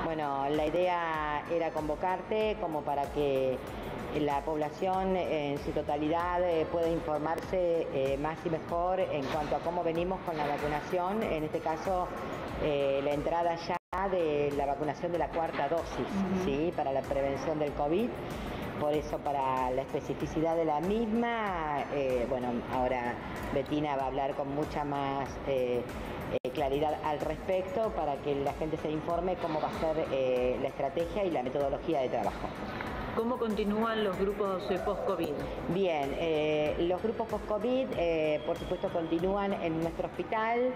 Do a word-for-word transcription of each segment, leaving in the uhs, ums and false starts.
Bueno, la idea era convocarte como para que la población en su totalidad eh, pueda informarse eh, más y mejor en cuanto a cómo venimos con la vacunación, en este caso eh, la entrada ya de la vacunación de la cuarta dosis, uh-huh. ¿sí? Para la prevención del COVID. Por eso, para la especificidad de la misma, eh, bueno, ahora Bettina va a hablar con mucha más eh, eh, claridad al respecto para que la gente se informe cómo va a ser eh, la estrategia y la metodología de trabajo. ¿Cómo continúan los grupos post-COVID? Bien, eh, los grupos post-COVID, eh, por supuesto, continúan en nuestro hospital.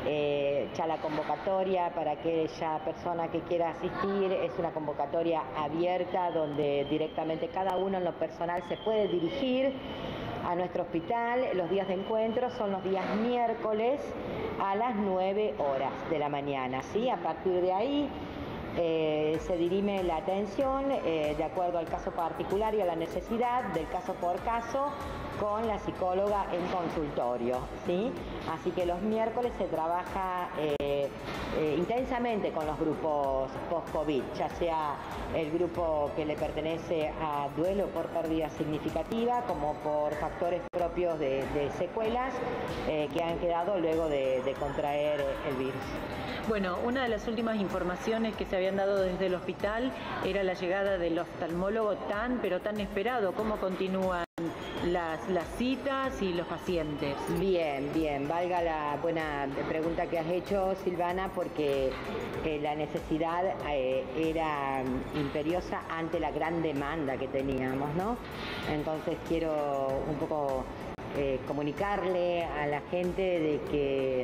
Eh, ya la convocatoria para aquella persona que quiera asistir es una convocatoria abierta donde directamente cada uno en lo personal se puede dirigir a nuestro hospital. Los días de encuentro son los días miércoles a las nueve horas de la mañana, ¿sí? A partir de ahí Eh, se dirime la atención eh, de acuerdo al caso particular y a la necesidad del caso por caso con la psicóloga en consultorio, ¿sí? Así que los miércoles se trabaja eh, eh, intensamente con los grupos post-COVID, ya sea el grupo que le pertenece a duelo por pérdida significativa como por factores propios de, de secuelas eh, que han quedado luego de, de contraer el virus. Bueno, una de las últimas informaciones que se habían dado desde el hospital era la llegada del oftalmólogo tan, pero tan esperado. ¿Cómo continúan las, las citas y los pacientes? Bien, bien. Valga la buena pregunta que has hecho, Silvana, porque eh, la necesidad eh, era imperiosa ante la gran demanda que teníamos, ¿no? Entonces quiero un poco eh, comunicarle a la gente de que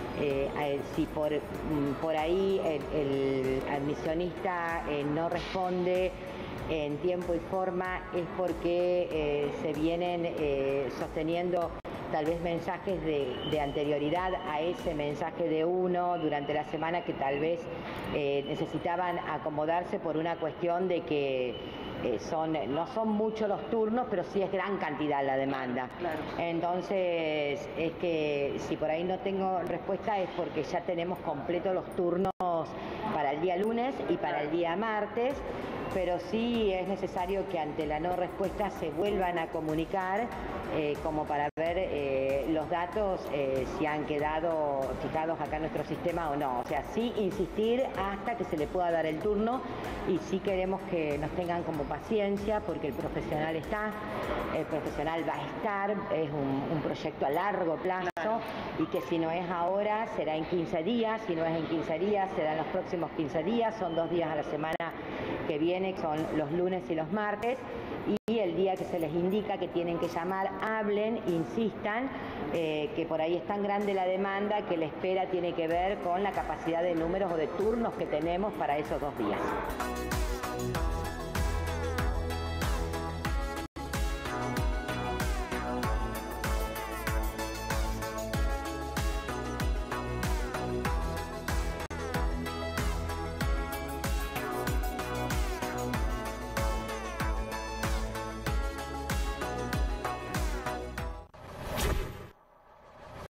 Eh, si por, por ahí el, el admisionista eh, no responde en tiempo y forma es porque eh, se vienen eh, sosteniendo tal vez mensajes de, de anterioridad a ese mensaje de uno durante la semana que tal vez eh, necesitaban acomodarse por una cuestión de que Eh, son, no son muchos los turnos, pero sí es gran cantidad la demanda. Claro. Entonces, es que si por ahí no tengo respuesta es porque ya tenemos completos los turnos para el día lunes y para el día martes, pero sí es necesario que ante la no respuesta se vuelvan a comunicar eh, como para ver eh, los datos eh, si han quedado fijados acá en nuestro sistema o no. O sea, sí insistir hasta que se le pueda dar el turno y sí queremos que nos tengan como paciencia porque el profesional está, el profesional va a estar, es un, un proyecto a largo plazo. Claro. Y que si no es ahora será en quince días, si no es en quince días será en los próximos quince días, son dos días a la semana que viene, son los lunes y los martes, y el día que se les indica que tienen que llamar, hablen, insistan, eh, que por ahí es tan grande la demanda que la espera tiene que ver con la capacidad de números o de turnos que tenemos para esos dos días.